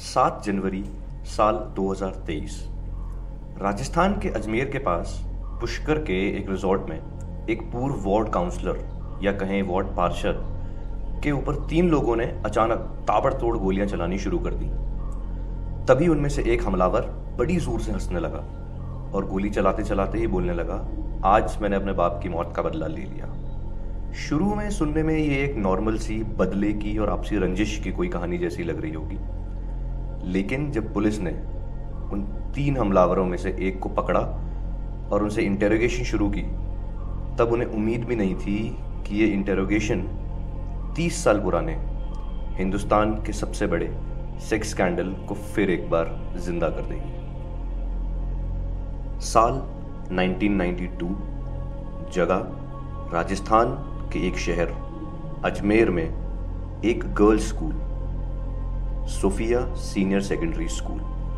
7 जनवरी साल 2023। राजस्थान के अजमेर के पास पुष्कर के एक रिजॉर्ट में एक पूर्व वार्ड काउंसलर या कहें वार्ड पार्षद के ऊपर 3 लोगों ने अचानक ताबड़तोड़ गोलियां चलानी शुरू कर दी। तभी उनमें से एक हमलावर बड़ी जोर से हंसने लगा और गोली चलाते चलाते ही बोलने लगा, आज मैंने अपने बाप की मौत का बदला ले लिया। शुरू में सुनने में ये एक नॉर्मल सी बदले की और आपसी रंजिश की कोई कहानी जैसी लग रही होगी, लेकिन जब पुलिस ने उन 3 हमलावरों में से एक को पकड़ा और उनसे इंटेरोगेशन शुरू की, तब उन्हें उम्मीद भी नहीं थी कि ये इंटेरोगेशन 30 साल पुराने हिंदुस्तान के सबसे बड़े सेक्स स्कैंडल को फिर एक बार जिंदा कर देगी। साल 1992, जगह राजस्थान के एक शहर अजमेर में एक girls school, Sophia senior secondary school.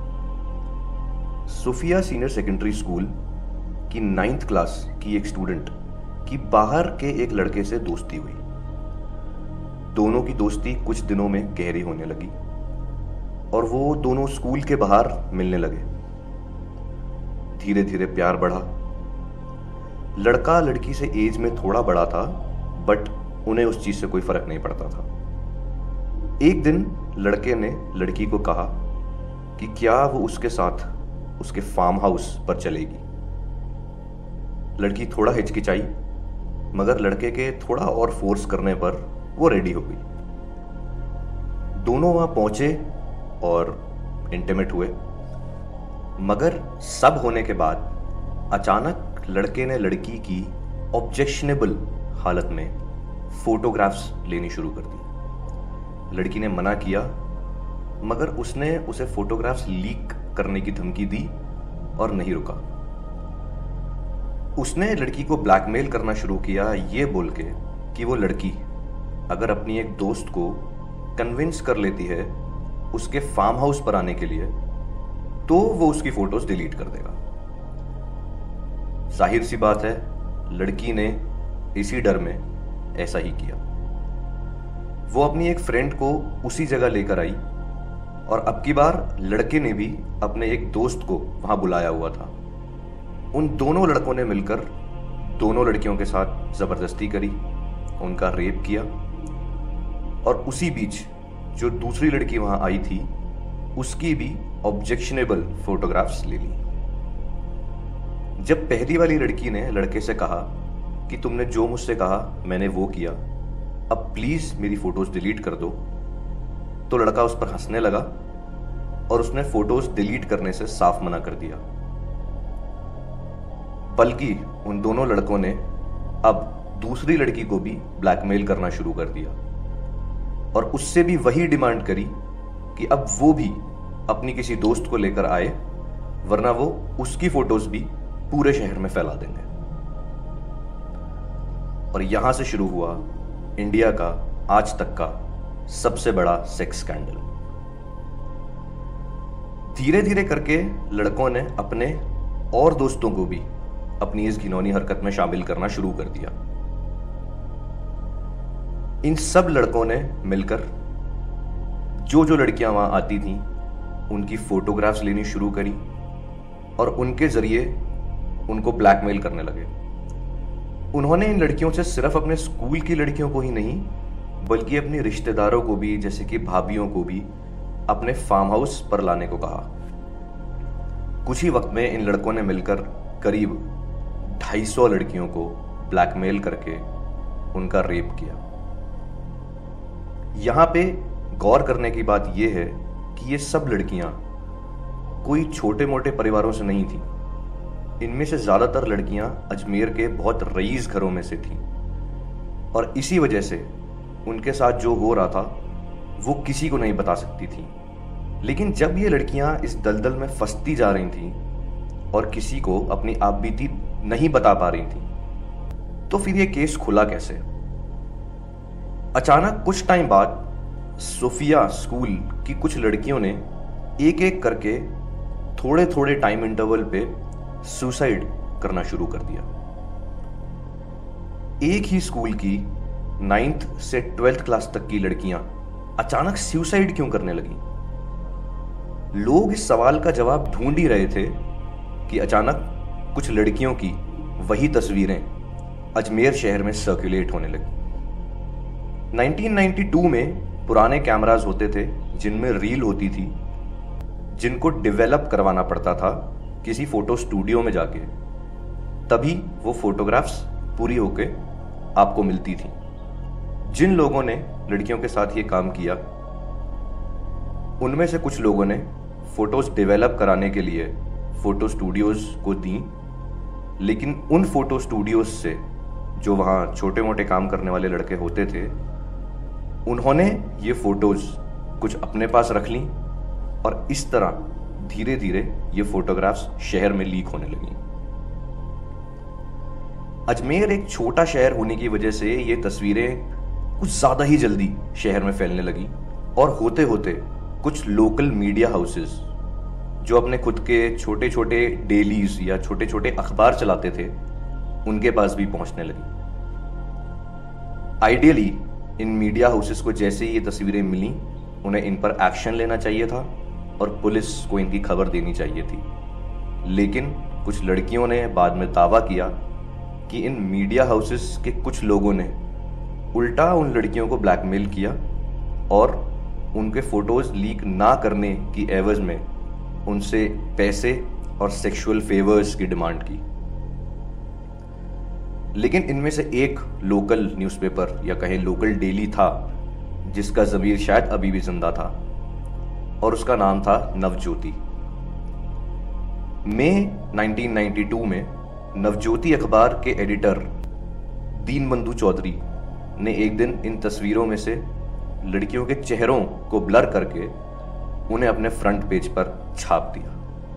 Sophia senior secondary school की 9th क्लास की एक स्टूडेंट की बाहर के एक लड़के से दोस्ती हुई। दोनों की दोस्ती कुछ दिनों में गहरी होने लगी और वो दोनों स्कूल के बाहर मिलने लगे। धीरे धीरे प्यार बढ़ा। लड़का लड़की से एज में थोड़ा बड़ा था, बट उन्हें उस चीज से कोई फर्क नहीं पड़ता था। एक दिन लड़के ने लड़की को कहा कि क्या वो उसके साथ उसके फार्म हाउस पर चलेगी। लड़की थोड़ा हिचकिचाई, मगर लड़के के थोड़ा और फोर्स करने पर वो रेडी हो गई। दोनों वहां पहुंचे और इंटीमेट हुए, मगर सब होने के बाद अचानक लड़के ने लड़की की ऑब्जेक्शनेबल हालत में फोटोग्राफ्स लेनी शुरू कर दी। लड़की ने मना किया, मगर उसने उसे फोटोग्राफ्स लीक करने की धमकी दी और नहीं रुका। उसने लड़की को ब्लैकमेल करना शुरू किया, ये बोल के कि वो लड़की अगर अपनी एक दोस्त को कन्विंस कर लेती है उसके फार्म हाउस पर आने के लिए, तो वो उसकी फोटोज डिलीट कर देगा। जाहिर सी बात है, लड़की ने इसी डर में ऐसा ही किया। वो अपनी एक फ्रेंड को उसी जगह लेकर आई और अब की बार लड़के ने भी अपने एक दोस्त को वहां बुलाया हुआ था। उन दोनों लड़कों ने मिलकर दोनों लड़कियों के साथ जबरदस्ती करी, उनका रेप किया और उसी बीच जो दूसरी लड़की वहां आई थी उसकी भी ऑब्जेक्शनेबल फोटोग्राफ्स ले ली। जब पहली वाली लड़की ने लड़के से कहा कि तुमने जो मुझसे कहा मैंने वो किया, अब प्लीज मेरी फोटोज डिलीट कर दो, तो लड़का उस पर हंसने लगा और उसने फोटोज डिलीट करने से साफ मना कर दिया। बल्कि उन दोनों लड़कों ने अब दूसरी लड़की को भी ब्लैकमेल करना शुरू कर दिया और उससे भी वही डिमांड करी कि अब वो भी अपनी किसी दोस्त को लेकर आए, वरना वो उसकी फोटोज भी पूरे शहर में फैला देंगे। और यहां से शुरू हुआ इंडिया का आज तक का सबसे बड़ा सेक्स स्कैंडल। धीरे धीरे करके लड़कों ने अपने और दोस्तों को भी अपनी इस घिनौनी हरकत में शामिल करना शुरू कर दिया। इन सब लड़कों ने मिलकर जो लड़कियां वहां आती थीं उनकी फोटोग्राफ्स लेनी शुरू करी और उनके जरिए उनको ब्लैकमेल करने लगे। उन्होंने इन लड़कियों से सिर्फ अपने स्कूल की लड़कियों को ही नहीं, बल्कि अपने रिश्तेदारों को भी, जैसे कि भाभियों को भी अपने फार्म हाउस पर लाने को कहा। कुछ ही वक्त में इन लड़कों ने मिलकर करीब 250 लड़कियों को ब्लैकमेल करके उनका रेप किया। यहां पे गौर करने की बात यह है कि ये सब लड़कियां कोई छोटे मोटे परिवारों से नहीं थी। इनमें से ज्यादातर लड़कियां अजमेर के बहुत रईस घरों में से थीं और इसी वजह से उनके साथ जो हो रहा था वो किसी को नहीं बता सकती थी। लेकिन जब ये लड़कियां इस दलदल में फंसती जा रही थीं और किसी को अपनी आपबीती नहीं बता पा रही थी, तो फिर ये केस खुला कैसे? अचानक कुछ टाइम बाद सोफिया स्कूल की कुछ लड़कियों ने एक एक करके थोड़े थोड़े टाइम इंटरवल पे सुसाइड करना शुरू कर दिया। एक ही स्कूल की 9th से 12th क्लास तक की लड़कियां अचानक सुसाइड क्यों करने लगी? लोग इस सवाल का जवाब ढूंढ ही रहे थे कि अचानक कुछ लड़कियों की वही तस्वीरें अजमेर शहर में सर्कुलेट होने लगी। 1992 में पुराने कैमरास होते थे जिनमें रील होती थी, जिनको डेवलप करवाना पड़ता था किसी फोटो स्टूडियो में जाके, तभी वो फोटोग्राफ्स पूरी होके आपको मिलती थी। जिन लोगों ने लड़कियों के साथ ये काम किया, उनमें से कुछ लोगों ने फोटोज डेवलप कराने के लिए फोटो स्टूडियोज को दी, लेकिन उन फोटो स्टूडियोज से जो वहाँ छोटे मोटे काम करने वाले लड़के होते थे, उन्होंने ये फोटोज कुछ अपने पास रख ली और इस तरह धीरे धीरे ये फोटोग्राफ्स शहर में लीक होने लगी। अजमेर एक छोटा शहर होने की वजह से ये तस्वीरें कुछ ज्यादा ही जल्दी शहर में फैलने लगी और होते होते कुछ लोकल मीडिया हाउसेस जो अपने खुद के छोटे छोटे डेलीज या छोटे छोटे अखबार चलाते थे, उनके पास भी पहुंचने लगी। आइडियली इन मीडिया हाउसेस को जैसे ही ये तस्वीरें मिली, उन्हें इन पर एक्शन लेना चाहिए था और पुलिस को इनकी खबर देनी चाहिए थी। लेकिन कुछ लड़कियों ने बाद में दावा किया कि इन मीडिया हाउसेस के कुछ लोगों ने उल्टा उन लड़कियों को ब्लैकमेल किया और उनके फोटोज लीक ना करने की एवज में उनसे पैसे और सेक्सुअल फेवर्स की डिमांड की। लेकिन इनमें से एक लोकल न्यूज़पेपर या कहें लोकल डेली था जिसका ज़मीर शायद अभी भी जिंदा था, और उसका नाम था नवज्योति। मई 1992 में नवज्योति अखबार के एडिटर दीनबंधु चौधरी ने एक दिन इन तस्वीरों में से लड़कियों के चेहरों को ब्लर करके उन्हें अपने फ्रंट पेज पर छाप दिया।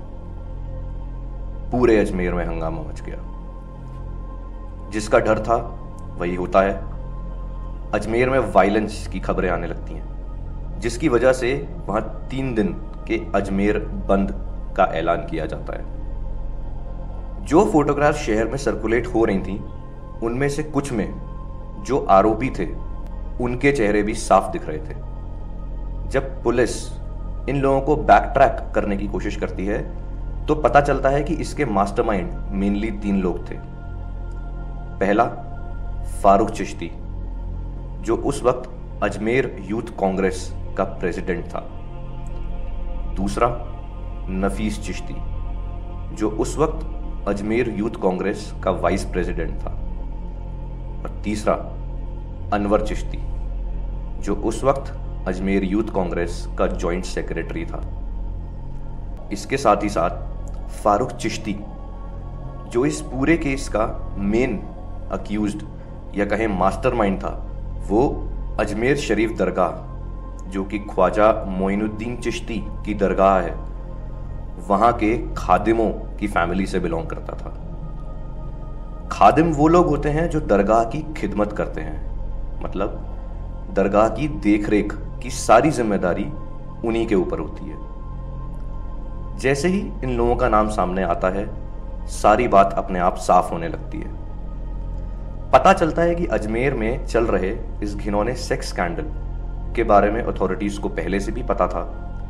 पूरे अजमेर में हंगामा मच गया। जिसका डर था वही होता है। अजमेर में वायलेंस की खबरें आने लगती हैं, जिसकी वजह से वहां 3 दिन के अजमेर बंद का ऐलान किया जाता है। जो फोटोग्राफ शहर में सर्कुलेट हो रही थी, उनमें से कुछ में जो आरोपी थे उनके चेहरे भी साफ दिख रहे थे। जब पुलिस इन लोगों को बैक ट्रैक करने की कोशिश करती है तो पता चलता है कि इसके मास्टरमाइंड मेनली 3 लोग थे। पहला, फारूक चिश्ती, जो उस वक्त अजमेर यूथ कांग्रेस का प्रेसिडेंट था। दूसरा, नफीस चिश्ती, जो उस वक्त अजमेर यूथ कांग्रेस का वाइस प्रेसिडेंट था। और तीसरा, अनवर चिश्ती, जो उस वक्त अजमेर यूथ कांग्रेस का जॉइंट सेक्रेटरी था। इसके साथ ही साथ फारूक चिश्ती, जो इस पूरे केस का मेन अक्यूज्ड या कहें मास्टरमाइंड था, वो अजमेर शरीफ दरगाह, जो कि ख्वाजा मोइनुद्दीन चिश्ती की दरगाह है, वहां के खादिमों की फैमिली से बिलोंग करता था। खादिम वो लोग होते हैं जो दरगाह की खिदमत करते हैं, मतलब दरगाह की देखरेख की सारी जिम्मेदारी उन्हीं के ऊपर होती है। जैसे ही इन लोगों का नाम सामने आता है, सारी बात अपने आप साफ होने लगती है। पता चलता है कि अजमेर में चल रहे इस घिनौने सेक्स स्कैंडल के बारे में अथॉरिटीज को पहले से भी पता था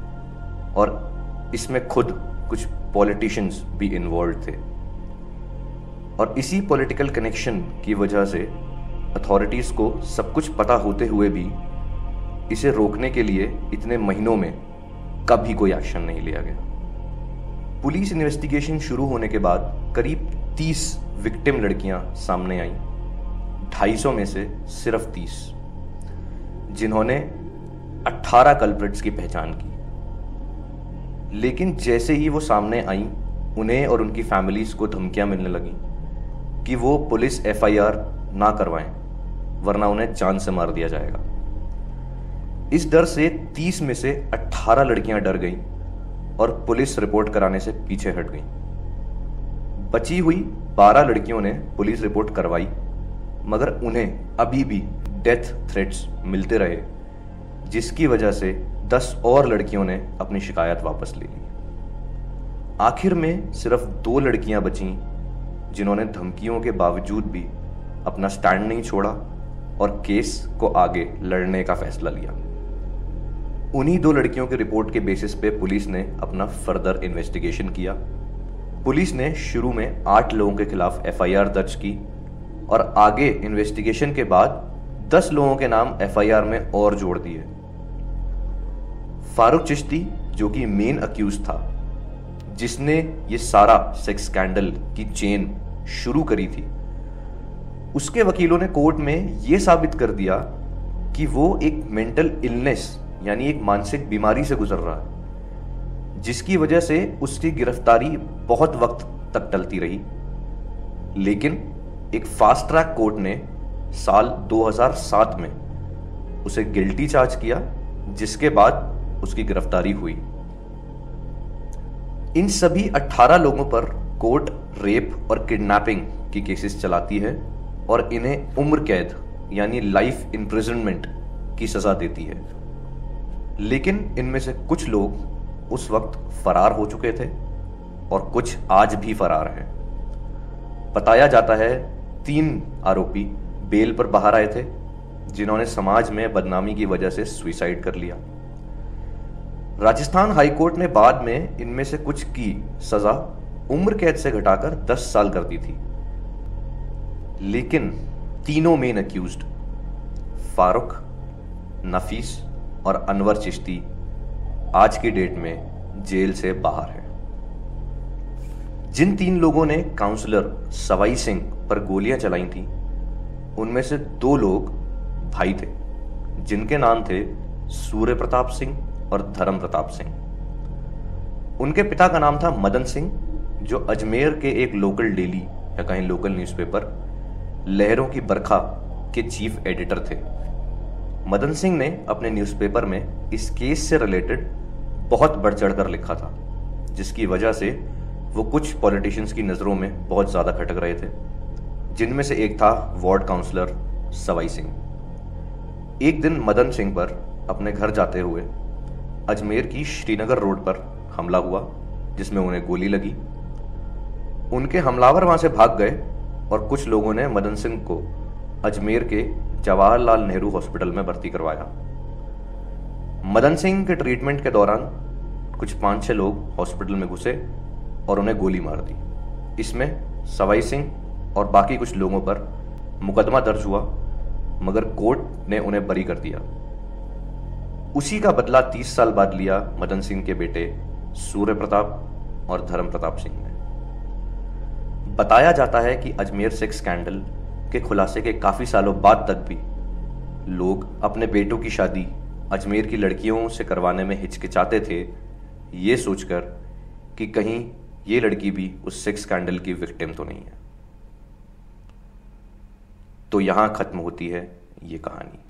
और इसमें खुद कुछ पॉलिटिशियंस भी इन्वॉल्व थे। और इसी पॉलिटिकल कनेक्शन की वजह से अथॉरिटीज को सब कुछ पता होते हुए भी इसे रोकने के लिए इतने महीनों में कभी कोई एक्शन नहीं लिया गया। पुलिस इन्वेस्टिगेशन शुरू होने के बाद करीब 30 विक्टिम लड़कियां सामने आईं, 250 में से सिर्फ 30, जिन्होंने 18 कल्प्रिट्स की पहचान की। लेकिन जैसे ही वो सामने आईं, उन्हें और उनकी फैमिलीज को धमकियां मिलने लगी कि वो पुलिस एफआईआर ना करवाएं, वरना उन्हें जान से मार दिया जाएगा। इस डर से 30 में से 18 लड़कियां डर गईं और पुलिस रिपोर्ट कराने से पीछे हट गईं। बची हुई 12 लड़कियों ने पुलिस रिपोर्ट करवाई, मगर उन्हें अभी भी डेथ थ्रेट्स मिलते रहे, जिसकी वजह से 10 और लड़कियों ने अपनी शिकायत वापस ले ली। आखिर में सिर्फ 2 लड़कियां बचीं जिन्होंने धमकियों के बावजूद भी अपना स्टैंड नहीं छोड़ा और केस को आगे लड़ने का फैसला लिया। उन्हीं 2 लड़कियों की रिपोर्ट के बेसिस पे पुलिस ने अपना फर्दर इन्वेस्टिगेशन किया। पुलिस ने शुरू में 8 लोगों के खिलाफ एफआईआर दर्ज की और आगे इन्वेस्टिगेशन के बाद 10 लोगों के नाम एफआईआर में और जोड़ दिए। फारूक चिश्ती, जो कि मेन अक्यूज था, जिसने ये सारा सेक्स स्कैंडल की चेन शुरू करी थी, उसके वकीलों ने कोर्ट में यह साबित कर दिया कि वो एक मेंटल इलनेस यानी एक मानसिक बीमारी से गुजर रहा है, जिसकी वजह से उसकी गिरफ्तारी बहुत वक्त तक टलती रही। लेकिन एक फास्ट ट्रैक कोर्ट ने साल 2007 में उसे गिल्टी चार्ज किया, जिसके बाद उसकी गिरफ्तारी हुई। इन सभी 18 लोगों पर कोर्ट रेप और किडनैपिंग की केसेस चलाती है और इन्हें उम्र कैद यानी लाइफ इम्प्रिजनमेंट की सजा देती है। लेकिन इनमें से कुछ लोग उस वक्त फरार हो चुके थे और कुछ आज भी फरार हैं। बताया जाता है 3 आरोपी बेल पर बाहर आए थे, जिन्होंने समाज में बदनामी की वजह से सुसाइड कर लिया। राजस्थान हाईकोर्ट ने बाद में इनमें से कुछ की सजा उम्र कैद से घटाकर 10 साल कर दी थी। लेकिन तीनों मेन अक्यूज्ड फारूक, नफीस और अनवर चिश्ती आज की डेट में जेल से बाहर है। जिन 3 लोगों ने काउंसलर सवाई सिंह पर गोलियां चलाई थी, उनमें से 2 लोग भाई थे, जिनके नाम थे सूर्य प्रताप सिंह और धर्म प्रताप सिंह। उनके पिता का नाम था मदन सिंह, जो अजमेर के एक लोकल डेली या कहीं लोकल न्यूज़पेपर लहरों की बरखा के चीफ एडिटर थे। मदन सिंह ने अपने न्यूज़पेपर में इस केस से रिलेटेड बहुत बढ़ चढ़कर लिखा था, जिसकी वजह से वो कुछ पॉलिटिशियंस की नज़रों में बहुत ज़्यादा खटक रहे थे, जिनमें से एक था वार्ड काउंसलर सवाई सिंह। एक दिन मदन सिंह पर अपने घर जाते हुए अजमेर की श्रीनगर रोड पर हमला हुआ, जिसमें उन्हें गोली लगी। उनके हमलावर वहां से भाग गए और कुछ लोगों ने मदन सिंह को अजमेर के जवाहरलाल नेहरू हॉस्पिटल में भर्ती करवाया। मदन सिंह के ट्रीटमेंट के दौरान कुछ 5-6 लोग हॉस्पिटल में घुसे और उन्हें गोली मार दी। इसमें सवाई सिंह और बाकी कुछ लोगों पर मुकदमा दर्ज हुआ, मगर कोर्ट ने उन्हें बरी कर दिया। उसी का बदला 30 साल बाद लिया मदन सिंह के बेटे सूर्य प्रताप और धर्म प्रताप सिंह ने। बताया जाता है कि अजमेर सेक्स स्कैंडल के खुलासे के काफी सालों बाद तक भी लोग अपने बेटों की शादी अजमेर की लड़कियों से करवाने में हिचकिचाते थे, ये सोचकर कि कहीं ये लड़की भी उस सेक्स स्कैंडल की विक्टिम तो नहीं है। तो यहां खत्म होती है ये कहानी।